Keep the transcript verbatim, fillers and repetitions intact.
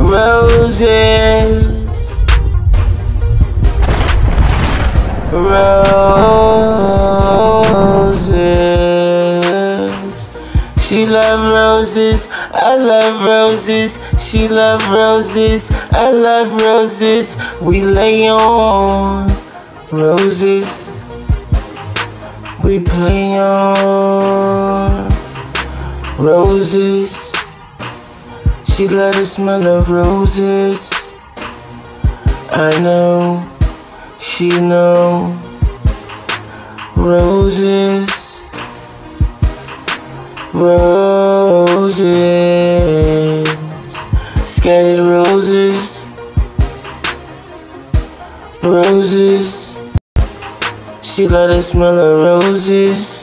Roses, roses. She love roses, I love roses. She love roses, I love roses. We lay on roses, we play on roses. She let us smell of roses. I know, she know. Roses, roses, scattered roses, roses. She let us smell of roses.